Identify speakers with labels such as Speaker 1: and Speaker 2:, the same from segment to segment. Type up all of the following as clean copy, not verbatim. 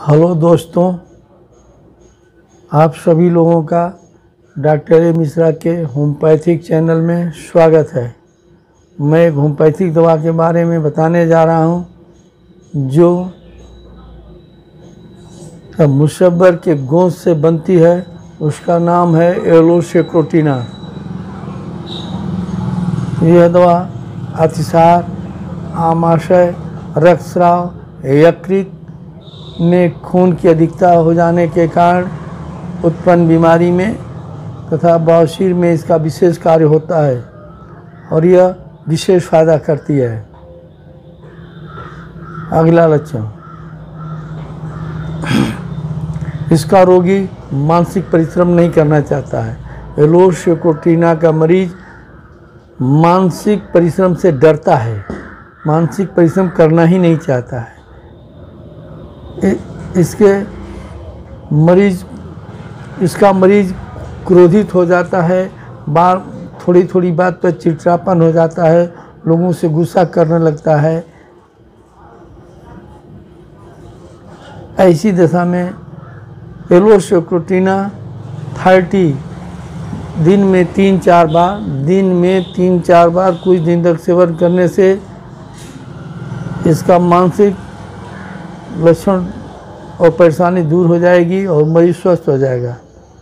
Speaker 1: Hello दोस्तों, आप सभी लोगों का डॉक्टर ए मिश्रा के होम्योपैथिक चैनल में स्वागत है। मैं एक होम्योपैथिक दवा के बारे में बताने जा रहा हूं जो मुसब्बर के गोंद से बनती है। उसका नाम है एलोसेक्रोटिना। यह दवा अतिसार, आमाशय, रक्तस्राव, यकृत में खून की अधिकता हो जाने के कारण उत्पन्न बीमारी में तथा बवासीर में इसका विशेष कार्य होता है और यह विशेष फायदा करती है। अगला लक्षण, इसका रोगी मानसिक परिश्रम नहीं करना चाहता है। एलोसेक्रोटिना का मरीज मानसिक परिश्रम से डरता है, मानसिक परिश्रम करना ही नहीं चाहता है। इसका मरीज क्रोधित हो जाता है, थोड़ी थोड़ी बात पर चिड़चिड़ापन हो जाता है, लोगों से गुस्सा करने लगता है। ऐसी दशा में एलोसेक्रोटिना 30 दिन में 3-4 बार कुछ दिन तक सेवन करने से इसका मानसिक लक्षण और परेशानी दूर हो जाएगी और मरीज स्वस्थ हो जाएगा।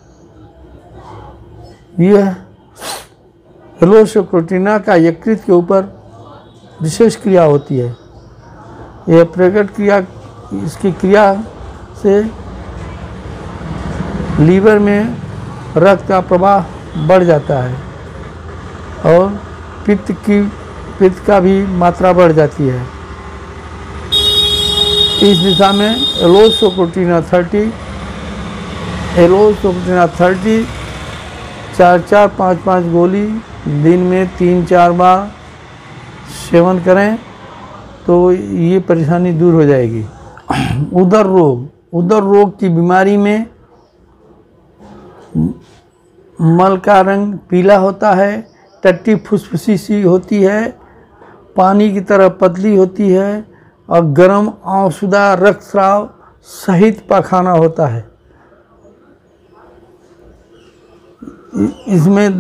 Speaker 1: यह एलोसेक्रोटिना का यकृत के ऊपर विशेष क्रिया होती है। यह प्रकट क्रिया, इसकी क्रिया से लीवर में रक्त का प्रवाह बढ़ जाता है और पित्त का भी मात्रा बढ़ जाती है। इस दिशा में एलोसेक्रोटिना 30 4-4, 5-5 गोली दिन में 3-4 बार सेवन करें तो ये परेशानी दूर हो जाएगी। उदर रोग की बीमारी में मल का रंग पीला होता है, टट्टी फुसफुसी सी होती है, पानी की तरह पतली होती है और गर्म आंसुदा रक्तस्राव सहित पाखाना होता है। इसमें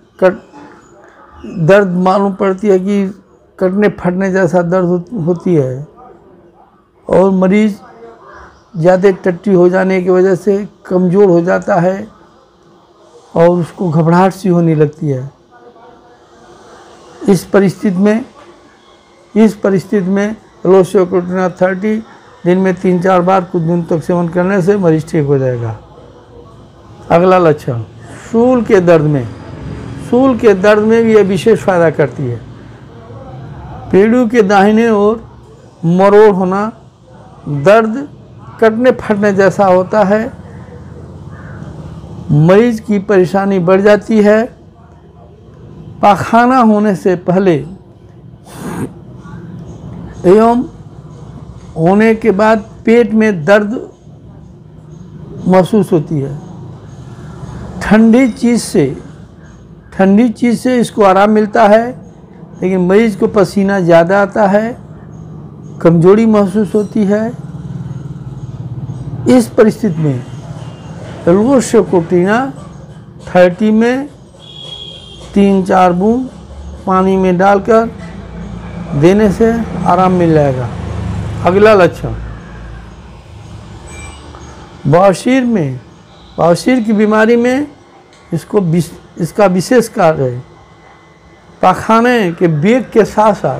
Speaker 1: दर्द मालूम पड़ती है कि कटने फटने जैसा दर्द होती है और मरीज ज़्यादा टट्टी हो जाने की वजह से कमज़ोर हो जाता है और उसको घबराहट सी होने लगती है। इस परिस्थिति में एलोसेक्रोटिना 30 दिन में 3-4 बार कुछ दिन तक सेवन करने से मरीज ठीक हो जाएगा। अगला लक्षण, सूल के दर्द में भी यह विशेष फायदा करती है। पेड़ू के दाहिने ओर मरोड़ होना, दर्द कटने फटने जैसा होता है, मरीज की परेशानी बढ़ जाती है। पाखाना होने से पहले एवं होने के बाद पेट में दर्द महसूस होती है। ठंडी चीज़ से इसको आराम मिलता है, लेकिन मरीज को पसीना ज़्यादा आता है, कमजोरी महसूस होती है। इस परिस्थिति में एलोसेक्रोटिना 30 में 3-4 बूंद पानी में डालकर देने से आराम मिल जाएगा। अगला लक्षण, बवासीर की बीमारी में इसका विशेष कार्य है। पाखाने के बेग के साथ साथ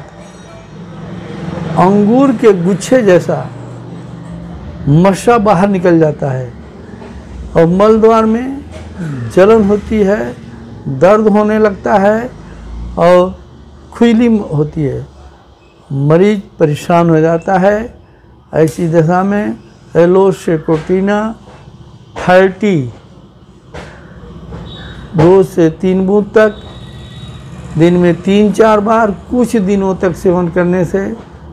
Speaker 1: अंगूर के गुच्छे जैसा मस्सा बाहर निकल जाता है और मल द्वार में जलन होती है, दर्द होने लगता है और खुजली होती है, मरीज परेशान हो जाता है। ऐसी दशा में एलोसेक्रोटिना 30 2 से 3 बूंद तक दिन में 3-4 बार कुछ दिनों तक सेवन करने से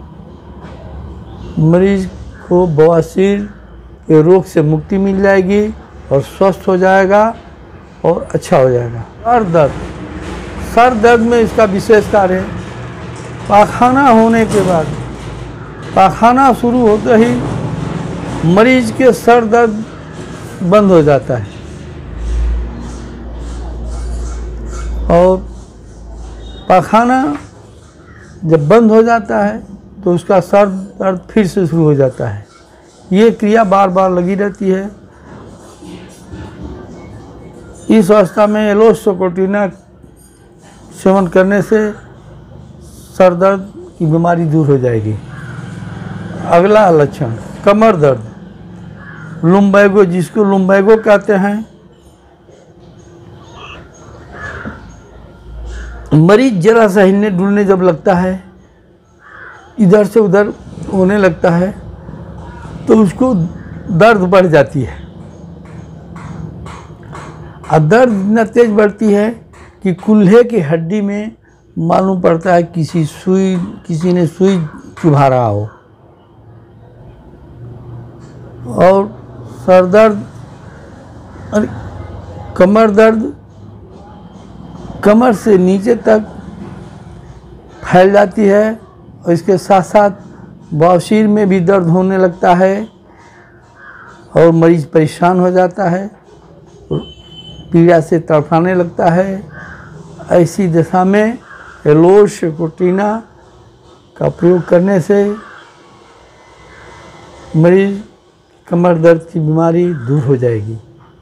Speaker 1: मरीज को बवासीर के रोग से मुक्ति मिल जाएगी और स्वस्थ हो जाएगा और अच्छा हो जाएगा। सर दर्द में इसका विशेष कार्य है। पाखाना होने के बाद, पाखाना शुरू होते ही मरीज के सर दर्द बंद हो जाता है और पखाना जब बंद हो जाता है तो उसका सर दर्द फिर से शुरू हो जाता है। ये क्रिया बार बार लगी रहती है। इस अवस्था में एलोसोकोटिना सेवन करने से सर दर्द की बीमारी दूर हो जाएगी। अगला लक्षण कमर दर्द, लुम्बैगो, जिसको लुम्बैगो कहते हैं। मरीज जरा सा हिलने डुलने जब लगता है, इधर से उधर होने लगता है, तो उसको दर्द बढ़ जाती है। और दर्द इतना तेज बढ़ती है कि कुल्हे की हड्डी में मालूम पड़ता है किसी ने सुई चुभा रहा हो। और सर दर्द, कमर दर्द कमर से नीचे तक फैल जाती है और इसके साथ साथ बवासीर में भी दर्द होने लगता है और मरीज परेशान हो जाता है, पीड़ा से तड़फाने लगता है। ऐसी दशा में एलोसोकोटिना का प्रयोग करने से मरीज कमर दर्द की बीमारी दूर हो जाएगी।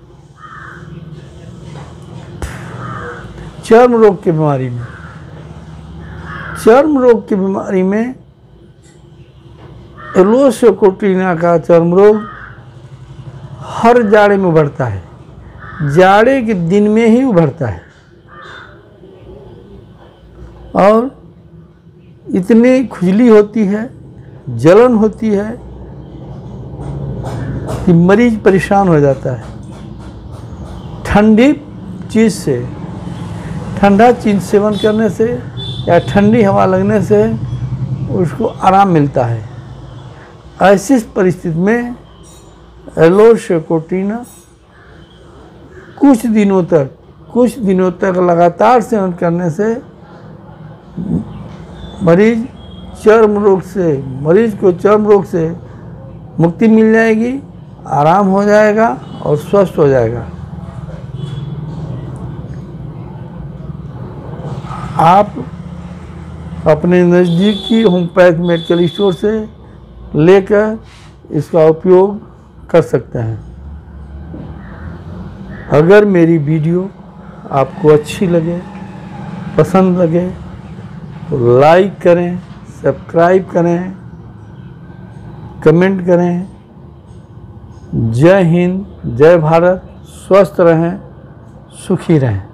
Speaker 1: चर्म रोग की बीमारी में, चर्म रोग की बीमारी में एलोसोकोटिना का चर्म रोग हर जाड़े में उभरता है, जाड़े के दिन में ही उभरता है और इतनी खुजली होती है, जलन होती है कि मरीज परेशान हो जाता है। ठंडी चीज़ से, ठंडा चीज़ सेवन करने से या ठंडी हवा लगने से उसको आराम मिलता है। ऐसी परिस्थिति में एलोसोकोटिना कुछ दिनों तक लगातार सेवन करने से मरीज को चर्म रोग से मुक्ति मिल जाएगी, आराम हो जाएगा और स्वस्थ हो जाएगा। आप अपने नज़दीकी होम्योपैथ मेडिकल स्टोर से लेकर इसका उपयोग कर सकते हैं। अगर मेरी वीडियो आपको अच्छी लगे, पसंद लगे तो लाइक करें, सब्सक्राइब करें, कमेंट करें। जय हिंद, जय भारत। स्वस्थ रहें, सुखी रहें।